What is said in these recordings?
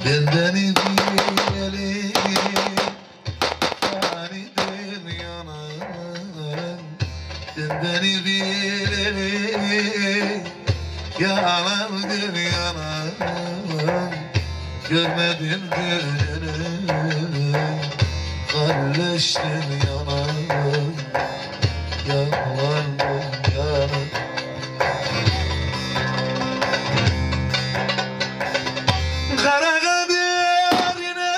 Benden ileri aniden yanan, benden ileri yanan yanan, görmedim gönlünü, kalleştim yanan, yalandım yanan. Kara kaderine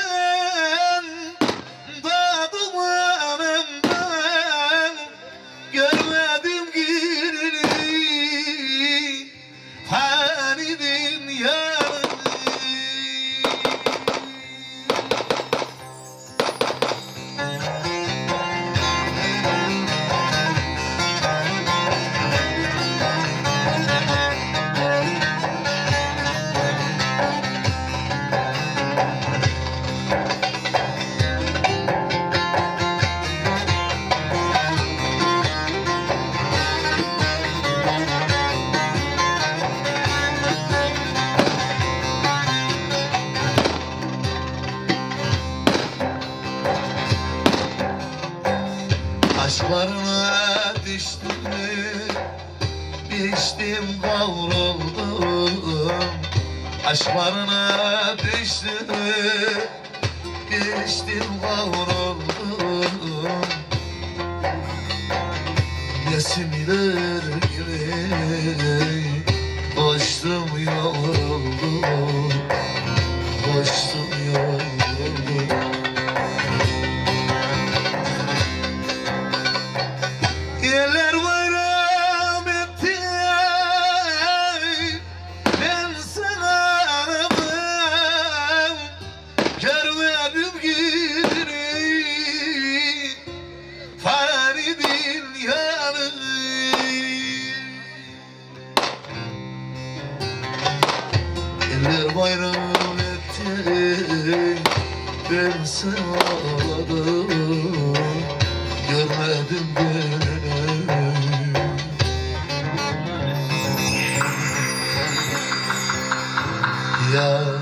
dadım anımdan, görmedim gününü, fanidin yanı. Aşklarına düştüm, düştüm kavruldum. Aşklarına düştüm, düştüm kavruldum. Resimler gibi koştum yoruldum, koştum yoruldum. Yerler bayram etti, ben sana aradım, görmedim gününü, fanidin yanı. Yerler bayram etti, ben sana aradım, görmedim gününü. Ya